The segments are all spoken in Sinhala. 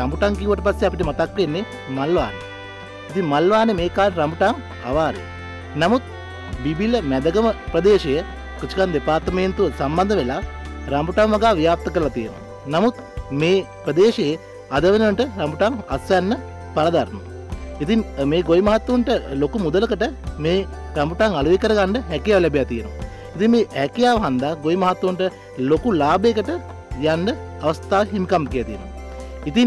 රඹුටන් කිව්වට පස්සේ අපිට මතක් වෙන්නේ මල් වානේ. ඉතින් මල් වානේ මේ කාලේ රඹුටන් අවාරේ. නමුත් බිබිල මැදගම ප්‍රදේශයේ කෘෂිකර්ම දෙපාර්තමේන්තුව සම්බන්ධ වෙලා රඹුටන් වගා ව්‍යාප්ත කරලා තියෙනවා. නමුත් මේ ප්‍රදේශයේ අද වෙනකොට රඹුටන් අස්වැන්න පළදරනවා. ඉතින් මේ ගොවි මහත්තුන්ට ලොකු මුදලකට මේ රඹුටන් අලෙවි කරගන්න හැකියාව ලැබිලා තියෙනවා. ඉතින් මේ හැකියාව හන්දා ගොවි මහත්තුන්ට ලොකු ලාභයකට යන්න අවස්ථාව හිමිකම් කියලා තියෙනවා. ඉතින්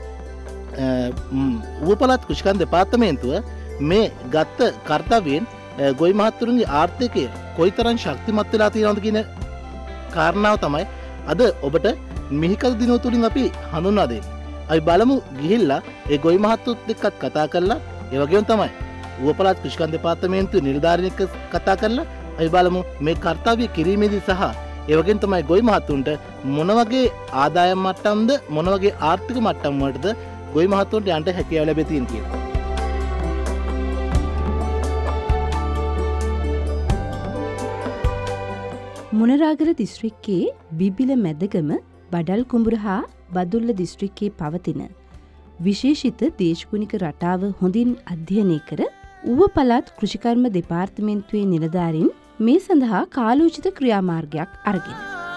ඌව පළාත් කෘෂිකර්ම දෙපාර්තමේන්තුව මේ ගත්ත කාර්යයෙන් ගොවි මහත්තුරුන්ගේ ආර්ථිකය කොයිතරම් ශක්තිමත් වෙලා තියෙනවද කියන කාරණාව තමයි අද ඔබට මිහිකල් දිනුව තුලින් අපි හඳුන්වා දෙන්නේ. අපි බලමු ගිහිල්ලා ඒ ගොවි මහත්තුත් එක්කත් කතා කරලා ඒ වගේම තමයි ඌව පළාත් කෘෂිකර්ම දෙපාර්තමේන්තුවේ නිලධාරීන් එක්ක කතා කරලා අපි බලමු මේ කාර්යය කිරීමේදී සහ ඒ වගේම තමයි ගොවි මහත්තුන්ට මොන වගේ ආදායම් මට්ටම්ද මොන වගේ ආර්ථික මට්ටම් වලටද ගොවි මහත්තුන්ට යන්න හැකියාව ලැබෙ තියෙන කියලා. මොනරාගල දිස්ත්‍රික්කයේ බිබිල මැදගම බඩල් කුඹුර හා බදුල්ල දිස්ත්‍රික්කයේ පවතින විශේෂිත දේශගුණික රටාව හොඳින් අධ්‍යයනය කර ඌව පළාත් කෘෂිකර්ම දෙපාර්තමේන්තුවේ නිලධාරීන් මේ සඳහා කාලෝචිත ක්‍රියාමාර්ගයක් අරගෙන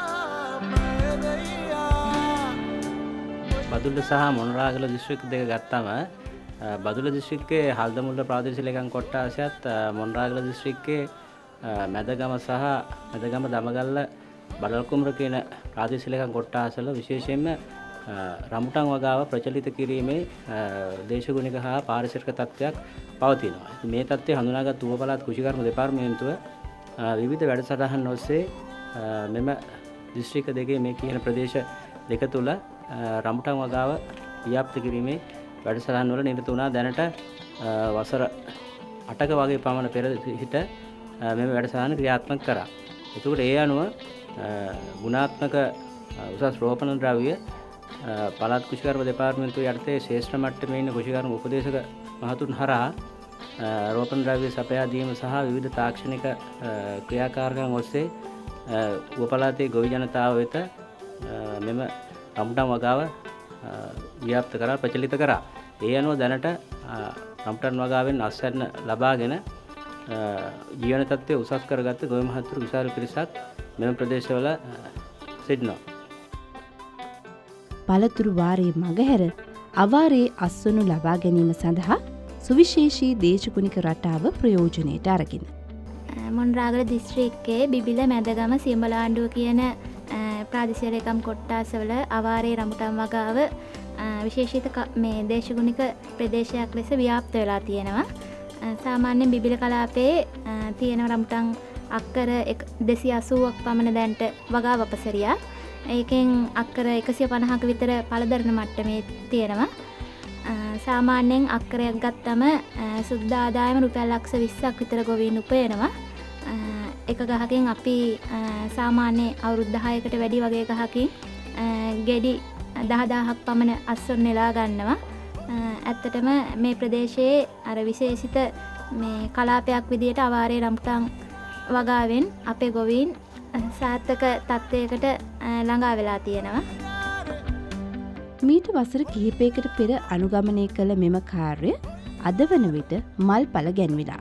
බදුල්ල සහ මොනරාගල දිස්ත්‍රික් දෙක ගත්තම බදුල්ල දිස්ත්‍රික්කයේ හල්දමුල්ල ප්‍රාදේශීය ලේකම් කොට්ටාසයත් මොනරාගල දිස්ත්‍රික්කයේ මැදගම සහ මැදගම දමගල්ල බඩල්කුඹුර කියන ප්‍රාදේශීය ලේකම් කොට්ටාසවල විශේෂයෙන්ම රඹුටන් වගාව ප්‍රචලිත කිරීමේ දේශගුණික හා පාරිසරික තත්ත්වයක් පවතිනවා. මේ තත්ත්වය හඳුනාගත් ඌව පළාත් කෘෂිකර්ම දෙපාර්තමේන්තුව විවිධ වැඩසටහන් ඔස්සේ මෙම දිස්ත්‍රික්ක දෙකේ මේ කියන ප්‍රදේශ දෙක තුල රඹුටන් වගාව ව්‍යාප්ත කිරීමේ වැඩසටහන් වල නිරත වුණා. දැනට වසර 8ක වගේ පමණ පෙර සිට මෙම වැඩසටහන ක්‍රියාත්මක කරා. එතකොට ඒ අනුව ගුණාත්මක උසස් රෝපණ ද්‍රව්‍ය පළාත් කෘෂිකර්ම දෙපාර්තමේන්තුව යටතේ ශ්‍රේෂ්ඨ මට්ටමේ ඉන්න කෘෂිකර්ම උපදේශක මහතුන් හරහා රෝපණ ද්‍රව්‍ය සපයා දීම සහ විවිධ තාක්ෂණික ක්‍රියාකාරකම් ඔස්සේ ඌව පළාතේ ගොවි ජනතාව වෙත මෙම රඹුටන් වගාව ව්‍යාප්ත කරා ප්‍රචලිත කරා. ඒ අනුව දැනට රඹුටන් වගාවෙන් අස්වැන්න ලබාගෙන ජීවන තත්ත්වය උසස් කරගත්ත ගොවි මහත්තුරු විශාල පිරිසක් මෙම ප්‍රදේශවල සිටිනවා. පළතුරු වාරයේ මගහැර අවාරයේ අස්වනු ලබා ගැනීම සඳහා සුවිශේෂී දේශගුණික රටාව ප්‍රයෝජනයට අරගෙන මොනරාගල දිස්ත්‍රික්කයේ බිබිල මැදගම සියඹලාණ්ඩුව කියන ප්‍රාදේශීය ලේකම් කොට්ටාසවල අවාරයේ රඹුටන් වගාව විශේෂිත මේ දේශගුණික ප්‍රදේශයක් ලෙස ව්‍යාප්ත වෙලා තියෙනවා. සාමාන්‍යයෙන් බිබිල කලාපයේ තියෙන රඹුටන් අක්කර 280ක් පමණ දැන්ට වගාව අපසරියා. ඒකෙන් අක්කර 150ක විතර පළදරන මට්ටමේ තියෙනවා. සාමාන්‍යයෙන් අක්කරයක් ගත්තම සුද්ධ ආදායම රුපියල් ලක්ෂ 20ක් විතර ගොවීන් උපයනවා. එක ගහකින් අපි සාමාන්‍ය අවුරුදු 10කට වැඩි වගේ ගහකින් ගෙඩි 10000ක් පමණ අස්වැන්න නෙලා ගන්නවා. ඇත්තටම මේ ප්‍රදේශයේ අර විශේෂිත මේ කලාපයක් විදියට අවාරේ රඹුටන් වගාවෙන් අපේ ගොවීන් සාර්ථක තත්ත්වයකට ළඟා වෙලා තියෙනවා. මීට වසර කිහිපයකට පෙර අනුගමනය කළ මෙම කාර්ය අද වන විට මල්ඵල ගැන්විලා.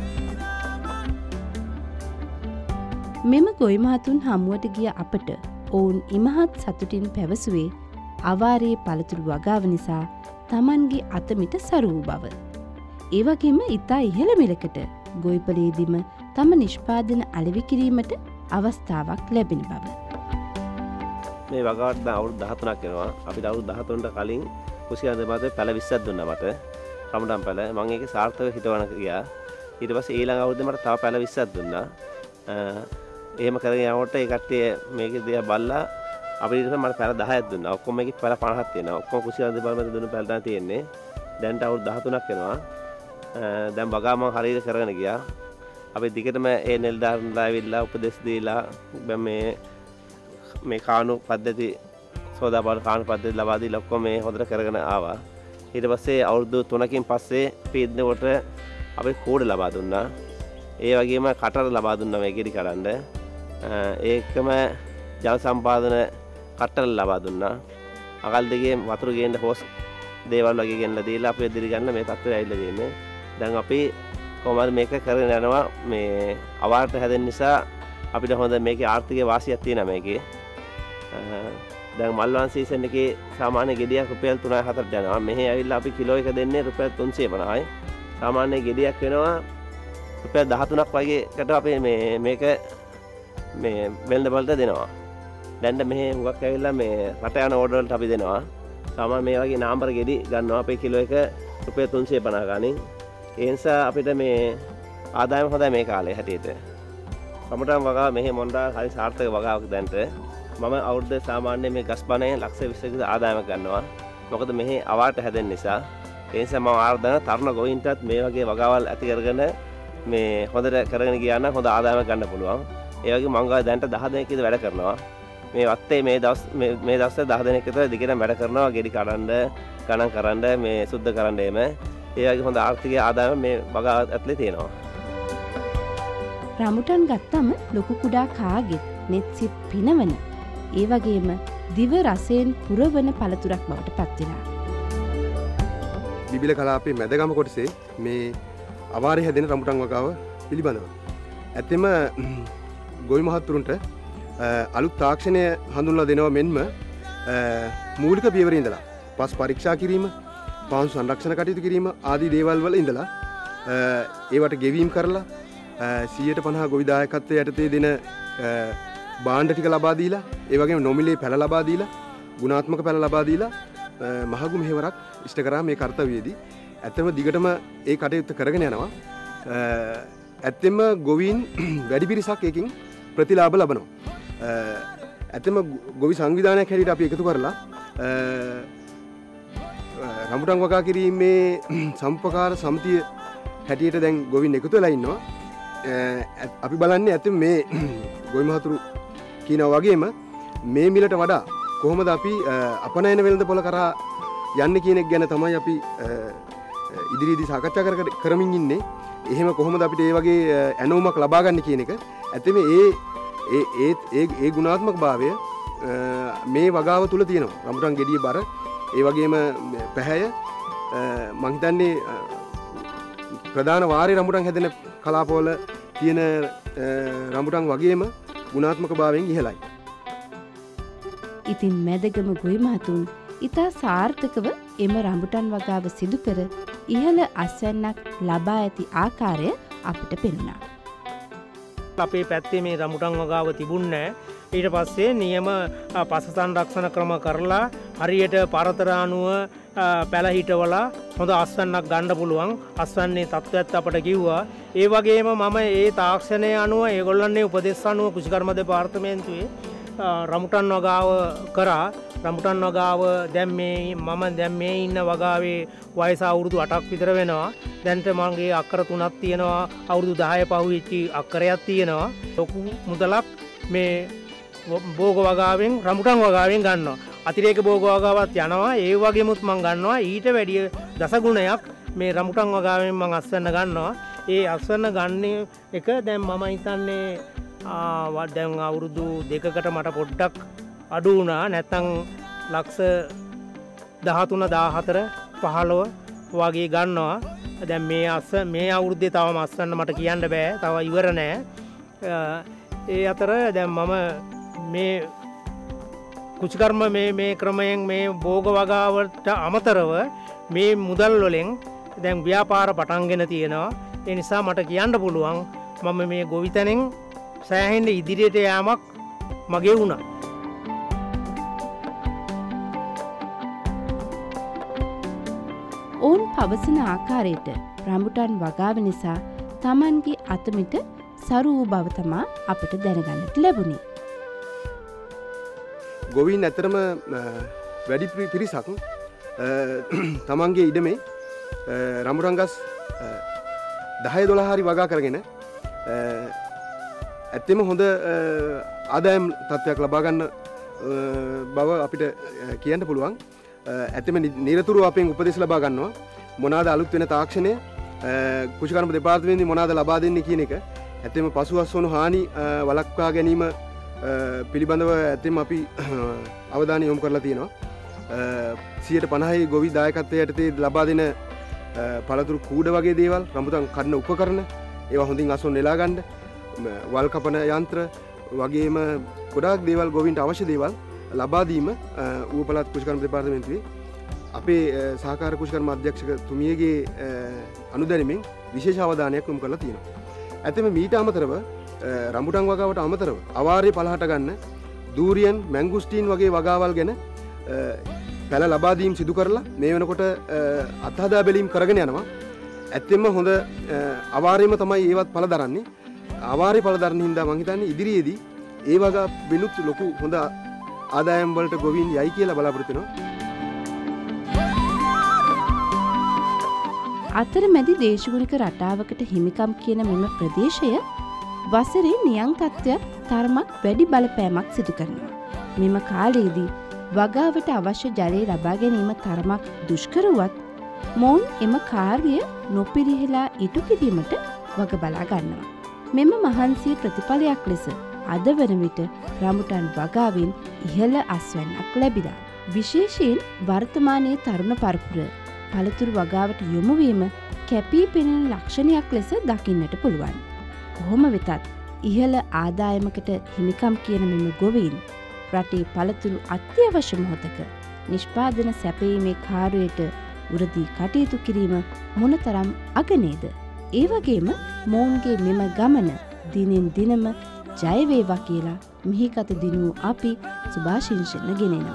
මෙම ගොවි මහතුන් හමුවට ගිය අපට ඔවුන් ඉමහත් සතුටින් පැවසුවේ අවාරයේ පළතුරු වගාව නිසා තමන්ගේ අතමිට සරු වූ බව. ඒ වගේම ඉතා ඉහළ මිලකට ගොවිපලයේදීම තම නිෂ්පාදන අලෙවි කිරීමට අවස්ථාවක් ලැබෙන බව. මේ වගාවට අවුරුදු 13ක් වෙනවා. අපි අවුරුදු 13ට කලින් කුසියන් දෙපාර්තමේන්තුවේ පැල 20ක් දුන්නා මට. රඹුටන් පැල. මම ඒකේ සාර්ථකව හිටවන ගියා. ඊට පස්සේ ඊළඟ අවුරුද්දේ මට තව පැල 20ක් දුන්නා. එහෙම කරගෙන යනකොට ඒ කට්ටිය මේකේ දිහා බලලා අපිට ඊට පස්සේ මට පැල 10ක් දුන්නා. ඔක්කොම මේකේ පැල 50ක් තියෙනවා. ඔක්කොම කුසියන් දෙපාර්තමේන්තුවේ දුන්න පැල තමයි තියෙන්නේ. දැන්ට අවුරුදු 13ක් වෙනවා. දැන් වගාව මම හරියට කරගෙන ගියා. අපි දිගටම ඒ නිලධාරීන්ලා ඇවිල්ලා උපදෙස් දීලා මේ කාණු පද්ධති සෝදාපාන කාණු පද්ධති ලබා දීලා ඔක්කොම මේ හොඳට කරගෙන ආවා. ඊට පස්සේ අවුරුදු 3කින් පස්සේ පීඩනකොට අපි කෝඩ ලබා දුන්නා. ඒ වගේම කටර ලබා දුන්නා මේ ගෙඩි කඩන්න. ඒකම ජල සම්පාදන කටර ලබා දුන්නා. අකල් දෙකේ වතුර ගේන්න හොස් දේවල් වගේ ගෙනලා දීලා අපි ඉදිරි ගන්න මේ තත්ත්වය ඇවිල්ලා තියෙන්නේ. දැන් අපි කොහොමද මේක කරගෙන යනවා මේ අවාර්ථ හැදෙන නිසා අපිට හොඳ මේකේ ආර්ථික වාසියක් තියෙනවා මේකේ. දැන් මල්වන් සීසන් එකේ සාමාන්‍ය ගෙඩියක් රුපියල් 3-4ට යනවා. මෙහි ඇවිල්ලා අපි කිලෝ එක දෙන්නේ රුපියල් 350යි. සාමාන්‍ය ගෙඩියක් වෙනවා රුපියල් 13ක් වගේකට අපි මේක මේ වෙළඳ පොළට දෙනවා. දැන් මෙහි හුඟක් ඇවිල්ලා මේ රට යන ඕඩර් වලට අපි දෙනවා. සාමාන්‍ය මේ වගේ නාම්බර ගෙඩි ගන්නවා අපේ කිලෝ එක රුපියල් 350 ගානින්. ඒ නිසා අපිට මේ ආදායම හොඳයි මේ කාලේ හැටියට. රමුටන් වගාව මෙහි මොණ්ඩාල් හරි සාර්ථක වගාවක් දැන්ට. මම අවුරුද්ද සාමාන්‍ය මේ ගස් බණේ ලක්ෂ 20ක ආදායමක් ගන්නවා. මොකද මෙහි අවාර්ට හැදෙන නිසා. ඒ නිසා මම ආර්දන තරුණ ගෝයින්ටත් මේ වගේ වගාවල් ඇති කරගෙන මේ හොඳට කරගෙන ගියා නම් හොඳ ආදායමක් ගන්න පුළුවන්. ඒ වගේ මම ගාව දැන්ට 10 දෙනෙක් විතර වැඩ කරනවා. මේ වත්තේ මේ දවස්වල 10 දෙනෙක් විතර දිගටම වැඩ කරනවා. ගෙඩි කඩන්න, ගණන් කරන්න, මේ සුද්ධ කරන්න එම. ඒ වගේ හොඳ ආර්ථික ආදායම මේ වගාව ඇතුලේ තියෙනවා. රමුටන් ගත්තම ලොකු කුඩා කාගෙත් net සිත් පිනවන ඒ වගේම දිව රසයෙන් පුරවන පළතුරක් බවට පත් වෙනවා. බිබිල කලාපේ මැදගම කොටසේ මේ අවාරේ හැදෙන රමුටන් වගාව පිළිබඳව. ඇත්තෙම ගොවි මහත්තුරුන්ට අලුත් තාක්ෂණය හඳුන්වලා දෙනවා මෙන්ම මූලික පියවර ඉඳලා පස් පරීක්ෂා කිරීම, පාංශු සංරක්ෂණ කටයුතු කිරීම ආදී දේවල් වල ඉඳලා ඒවට ගෙවීම් කරලා 150 ගොවි දායකත්වයේ යටතේ දෙන භාණ්ඩ ටික ලබා දීලා ඒ වගේම නොමිලේ පැල ලබා දීලා ගුණාත්මක පැල ලබා දීලා මහගු මෙහෙවරක් ඉෂ්ට කරා මේ කාර්යයේදී. ඇත්තම දිගටම ඒ කටයුත්ත කරගෙන යනවා. ඇත්තෙම ගොවීන් වැඩි පිරිසක් එකකින් ප්‍රතිලාභ ලබනවා. ඇත්තම ගොවි සංවිධානයක් හැටියට අපි එකතු කරලා රමුටන් වගා කිරීමේ සම්පකාර සමිතිය හැටියට දැන් ගොවින් එකතු වෙලා ඉන්නවා. අපි බලන්නේ ඇත්තම මේ ගොවි මහතුරු කියනවා වගේම මේ මිලට වඩා කොහොමද අපි අපනයන වෙළඳ පොළ කරා යන්නේ කියන එක ගැන තමයි අපි ඉදිරියේදී සාකච්ඡා කරමින් ඉන්නේ. එහෙම කොහොමද අපිට මේ වගේ ඇනෝමක් ලබා ගන්න කියන එක. ඇත්තම ඒ ගුණාත්මක භාවය මේ වගාව තුල තියෙනවා. රමුටන් ගෙඩිය බර ඒ වගේම පැහැය මං හිතන්නේ ප්‍රධාන වාරේ රමුටන් හැදෙන කලාපවල තියෙන රමුටන් වගේම ගුණාත්මක භාවයෙන් ඉහළයි. ඉතින් මැදගම ගොවි මහතුන් ඉතා සාර්ථකව එම රඹුටන් වගාව සිදු කර ඉහළ අස්වැන්නක් ලබා ඇති ආකාරය අපිට පෙනුණා. අපේ පැත්තේ මේ රමුටන් වගාව තිබුණේ ඊට පස්සේ නියම පස සංරක්ෂණ ක්‍රම කරලා හරියට පරතර අනුව පැල හිටවලා හොඳ අස්වැන්නක් ගන්න පුළුවන් අස්වැන්නේ තත්ත්වයක් අපට කිව්වා. ඒ වගේම මම ඒ තාක්ෂණය අනුව ඒගොල්ලන්ගේ උපදෙස් අනුව කෘෂිකර්ම දෙපාර්තමේන්තුවේ රමුටන් වගාව කරා. රමුටන් වගාව දැන් මේ ඉන්න වගාවේ වයස අවුරුදු 8ක් විතර වෙනවා. දැන්ට මගේ අක්කර 3ක් තියෙනවා. අවුරුදු 10 පහුවෙච්ච අක්කරයක් තියෙනවා. ලොකු මුදලක් මේ භෝග වගාවෙන් රමුටන් වගාවෙන් ගන්නවා. අතිරේක භෝග වගාවත් යනවා. ඒ වගේමුත් මම ගන්නවා ඊට වැඩිය දසගුණයක් මේ රමුටන් වගාවෙන් මම අස්වැන්න ගන්නවා. ඒ අස්වැන්න ගන්න එක දැන් මම හිතන්නේ දැන් අවුරුදු 2කට මට පොඩ්ඩක් අඩු වුණා. නැත්තම් ලක්ෂ 13 14 15 වගේ ගන්නවා. දැන් මේ අවුරුද්දේ තවම අස්වැන්න මට කියන්න බෑ. තව ඉවර නෑ. ඒ අතර දැන් මම මේ කුචිකර්ම මේ ක්‍රමයෙන් මේ භෝග වගාවට අමතරව මේ මුදල් වලින් දැන් ව්‍යාපාර පටන්ගෙන තියෙනවා. ඒ නිසා මට කියන්න පුළුවන් මම මේ ගොවිතැනෙන් සෑහෙන්න ඉදිරියට යෑමක් මගේ වුණා. ඔවුන් පවසන ආකාරයට රඹුටන් වගාව නිසා Tamanගේ අතමිට සරු වූ බව තමා අපට දැනගන්නට ලැබුණේ. ගොවීන් ඇතරම වැඩි පිරිසක් තමන්ගේ ඉඩමේ රමුටන් ගස් 10-12 හරි වගා කරගෙන ඇත්තෙම හොඳ ආදායම් තත්ත්වයක් ලබා ගන්න බව අපිට කියන්න පුළුවන්. ඇත්තෙම නිරතුරුව අපෙන් උපදෙස් ලබා ගන්නවා. මොනවාද අලුත් වෙන තාක්ෂණය කුෂිකර්ම දෙපාර්තමේන්තුවේ මොනවාද ලබා දෙන්නේ කියන එක. ඇත්තෙම පසුවස් වුණු හානි වළක්වා ගැනීම පිළිබඳව ඇත්තෙම අපි අවධානය යොමු කරලා තියෙනවා. 50% ගොවි දායකත්වයට යටතේ ලබා දෙන පළතුරු කූඩ වගේ දේවල්, රම්බුටන් කඩන උපකරණ, ඒවා හොඳින් අසොන් නෙලා ගන්න, වල් කපන යන්ත්‍ර වගේම ගොඩාක් දේවල් ගොවින්ට අවශ්‍ය දේවල් ලබා දීම ඌව පළාත් කෘෂිකර්ම දෙපාර්තමේන්තුවේ අපේ සහකාර කෘෂිකර්ම අධ්‍යක්ෂකතුමියගේ අනුදැනීමෙන් විශේෂ අවධානයක් යොමු කරලා තියෙනවා. ඇත්තම මීට අමතරව රම්බුටන් වගාවට අමතරව අවාරේ පළහට ගන්න දූරියන්, මැංගුස්ටීන් වගේ වගාවල් ගැන පැල ලබා දීම් සිදු කරලා මේ වෙනකොට අත්හදා බැලීම් කරගෙන යනවා. ඇත්තෙන්ම හොඳ අවාරේම තමයි ඒවත් පළ දරන්නේ. අවාරේ පළ දරන හින්දා මං හිතන්නේ ඉදිරියේදී ඒ වගා වෙනුත් ලොකු හොඳ ආදායම් වලට ගොවීන් යයි කියලා බලාපොරොත්තු වෙනවා. අතරමැදි දේශගුණික රටාවකට හිමිකම් කියන මෙම ප්‍රදේශය වසරේ නියං තත්ත්වයක් තරමක් වැඩි බලපෑමක් සිදු කරනවා. මෙම කාලයේදී වගාවට අවශ්‍ය ජලය ලබා ගැනීම තරමක් දුෂ්කරවත් මොවුන් එම කාර්ය නොපිරිහෙලා ඉටු කිරීමට වග බලා ගන්නවා. මෙම මහන්සිය ප්‍රතිඵලයක් ලෙස අද වන විට රම්බුටන් වගාවෙන් ඉහළ අස්වැන්නක් ලැබිලා. විශේෂයෙන් වර්තමානයේ තරුණ පරපුර පළතුරු වගාවට යොමුවීම කැපී පෙනෙන ලක්ෂණයක් ලෙස දකින්නට පුළුවන්. කොහොම වෙතත් ඉහළ ආදායමකට හිමිකම් කියන මෙම ගොවීන් රටේ පළතුරු අත්‍යවශ්‍ය මොහොතක නිෂ්පාදන සැපයීමේ කාර්යයට උරදී කටයුතු කිරීම මොනතරම් අගනේද? ඒ වගේම මොවුන්ගේ මෙම ගමන දිනෙන් දිනම ජය වේවා කියලා මිහිකත දිනූ අපි සුභාශිංසන ගෙනෙනවා.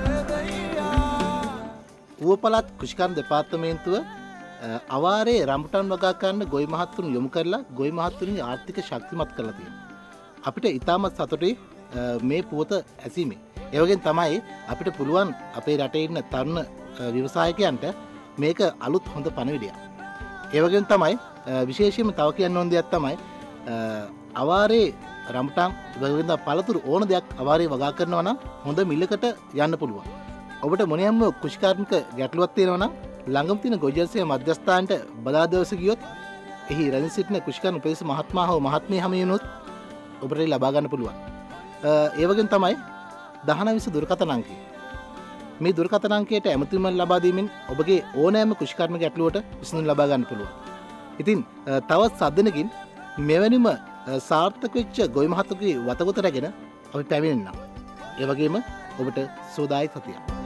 ඌව පළාත් කෘෂිකර්ම දෙපාර්තමේන්තුව අවාරේ රම්බුටන් වගා ගන්න ගොවි මහත්තුන් යොමු කරලා ගොවි මහත්තුන්ගේ ආර්ථික ශක්තිමත් කරලා තියෙනවා. අපිට ඉතාමත් සතුටුයි මේ පුවත ඇසීමේ. ඒ වගේම තමයි අපිට පුළුවන් අපේ රටේ ඉන්න තරුණ ව්‍යවසායකයන්ට මේක අලුත් හොඳ පණිවිඩයක්. ඒ වගේම තමයි විශේෂයෙන්ම තව කියන්න ඕන දෙයක් තමයි අවාරේ රම්බුටන් වගේම පළතුරු ඕන දෙයක් අවාරේ වගා කරනවා නම් හොඳ මිලකට යන්න පුළුවන්. ඔබට මොනියම්ම කෘෂිකාර්මික ගැටලුවක් තියෙනවා නම් ළඟම තියෙන ගොජර්සිය මධ්‍යස්ථානට බලාදවස ගියොත් එහි රැඳී සිටින කෘෂිකර්ම උපදේශ මහත්මයා හෝ මහත්මිය හමුවුනොත් ඔබට ලබා ගන්න පුළුවන්. ඒ වගේම තමයි 19 දුරකථන අංකය. මේ දුරකථන අංකයට ඇමතුම ලබා දීමෙන් ඔබගේ ඕනෑම කෘෂිකර්ම ගැටලුවට විසඳුම් ලබා ගන්න පුළුවන්. ඉතින් තවත් සද්දනකින් මෙවැනිම සාර්ථක වෙච්ච ගොවි මහත්තුගේ වතගොත රැගෙන අපි පැමිණෙන්නම්. ඒ වගේම ඔබට සෝදායි සතියක්.